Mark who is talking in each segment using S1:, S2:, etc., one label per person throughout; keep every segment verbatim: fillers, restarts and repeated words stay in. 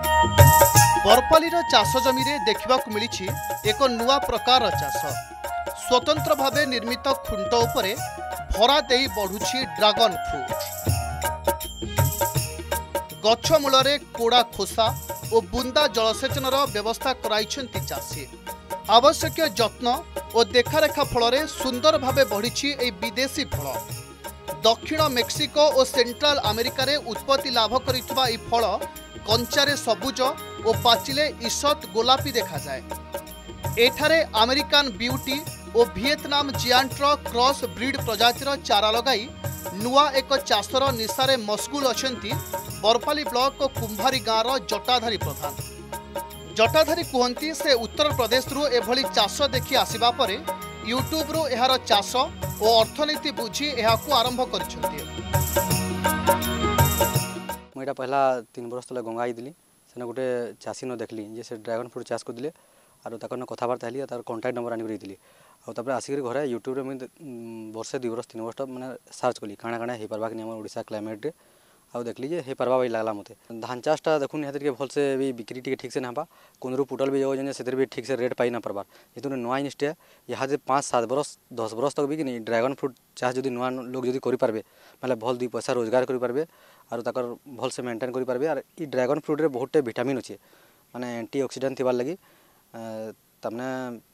S1: बरपालीर चाष जमी देखा मिली एक नुआ प्रकार चाष स्वतंत्र भावे निर्मित खुंट उपरे भरा दे बढ़ुछि ड्रागन फ्रूट। गछ मूलरे कोड़ा खोसा और बुंदा जलसेचनर व्यवस्था कराइछंती चाषी। आवश्यक जत्न और देखारेखा फल सुंदर भावे बढ़ी ए विदेशी फल। दक्षिण मेक्सिको और सेंट्रल अमेरिका रे उत्पत्ति लाभ करितबा ए फल कंचारे सबुज और पाचिले ईषत गोलापी देखा जाए। एठारे अमेरिकान ब्यूटी और वियतनाम जियांट्र क्रॉस ब्रीड प्रजातिर चारा लगाई नुआ एक चाषर निशारे मशगुल अछंती बरपाली ब्लॉक और कुंभारी गाँव जटाधारी प्रधान। जटाधारी कहती से उत्तर प्रदेश रु एभली चाष देखि आसिबा परे यूट्यूब रु एहार चाष और अर्थनीति बुझी एहाकु आरंभ करिसथि।
S2: मुझे पहला तीन बरस तले गंगा आईली से गोटे चाषी न देखली जे से ड्रैगन फ्रूट चाष करदे और तक कथबार्ता हली तार कॉन्टैक्ट नंबर आनी रही और आसिक घरे यूट्यूब मुझे वर्षे दुई बरस तीन वर्ष मैंने सर्च कली काଣା काଣା हो पार्बा कि आम ओडिशा क्लाइमेट आ देखली जे हो पार्बा लगला मत धान चाषटा देखुन निहत भलसे भी बिक्री टी ठीक से ना पा कुंदरू पुटल भी जाऊँ से भी ठीक से रेट पाई ना पार्बार जेहतु नुआ जिनिसटे यहाँ जे पाँच सात बरस दस बरस तक भी कि ड्रैगन फ्रूट चाष जो नुआ लोग जो करें मतलब भल दुई पैसा रोजगार करें और तकर भल से मेंटेन करें। और ये ड्रैगन फ्रूट रे बहुत विटामिन अच्छे माने एंटी ऑक्सीडेंट थी लगी तमने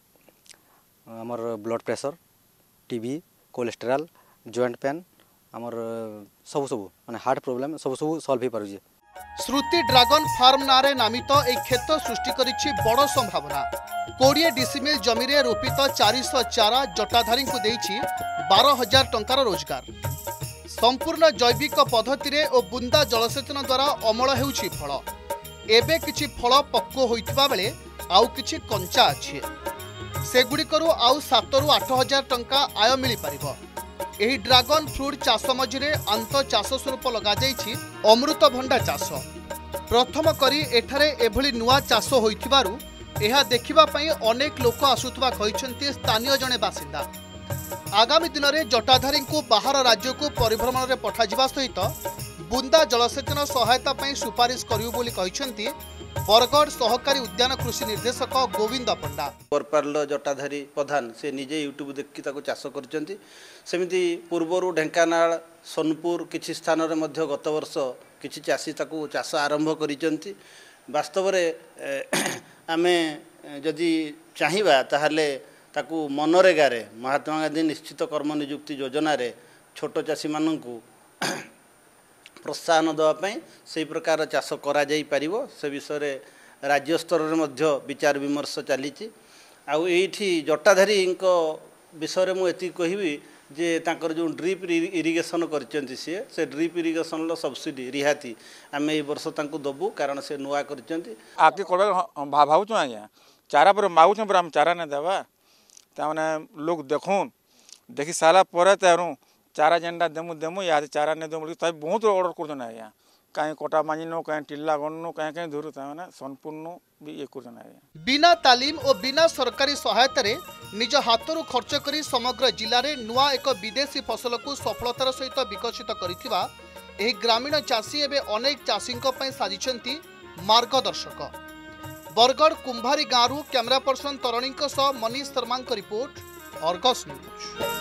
S2: आमर blood pressure TB cholesterol joint pain आमर सब सब माने हार्ट प्रॉब्लम सब सब सॉल्व हो पारुजे।
S1: श्रुति ड्रैगन फार्म नारे नामित एक क्षेत्र सृष्टि करिछि बड़ संभावना। कोड़े डिसिमिल जमी रे रोपित चार सौ चारा जटाधारी को देइछि बारह हजार टंकार रोजगार। संपूर्ण जैविक पद्धति रे और बुंदा जलसेचन द्वारा अमल हेउछि फल। एबे किछि फल पक्व होइतबा बेले आउ किछि कंचा अछि सेगुड़िकरू आउ सात रु आठ हजार टंका आय मिली पारिबो। एही ड्रैगन फ्रूट चाष मझिरे आंत चाष स्वरूप लगा जाइछि अमृत भंडा चाष। प्रथम करी एठारे एभली नुआ चाष होइथिबारु एहा देखिबा पई अनेक लोक आसुथबा कहिसंती स्थानीय जने बासिंदा। आगामी दिन में जटाधारी को बाहर राज्य को परिभ्रमण में पठाଯିबा सहित बुंदा जलसेचन सहायता पई सुपारिश करियो बोली कहिसंती बरगढ़ सहकारी उद्यान कृषि निर्देशक गोविंद पंडा।
S3: बरपाल जटाधारी प्रधान से निजे यूट्यूब देखि ताको चाष करचंती। सेमिति पूर्वरु ढेंकानाल सोनपुर किछि स्थान रे मध्य गत वर्ष किछि चाषी ताको चाष आरंभ करिचंती। वास्तव रे आमे जदि चाहिबा ताहाले ताकू मनरेगा रे महात्मा गांधी निश्चित कर्म नियुक्ति योजना रे छोट चाषी माननकू प्रोत्साहन देवाई से प्रकार चाष करा जाई परिवो से विषय राज्य स्तर रे मध्य विचार विमर्श चली। आउ एठी जटाधारी विषय में एति कहबी जे तांकर जो ड्रिप इरिगेशन करचंती से से ड्रिप इरिगेशन लो सब्सिडी रिहाती आमे ए वर्ष तांको दबु कारण से नुआ करचंती।
S4: आके कोडा भावछु आज्ञा चारा पर मागुछु पर हम चारा ने देबा ताने लोग देखून देखि साला पर तारू चारा जेनटा देमु देमु या चारा ने देमु तब बहुत ऑर्डर करछन आया कहीं कोटा मानिनो कहीं टिल्ला गन्नु कहीं कहीं धुरु ताने संपूर्ण भी ये करछन आया।
S1: बिना तालीम और बिना सरकारी सहायता रे निज हाथरू खर्च करी समग्र जिले में नुआ एक विदेशी फसल को सफलतार सहित विकसित करिथिबा एही ग्रामीण चाषी एबे अनेक चाषींको पई साजिछंती मार्गदर्शक। बरगढ़ कुंभारी गाँव कैमरा पर्सन तरणींको सह Manish Sharma report Argus news.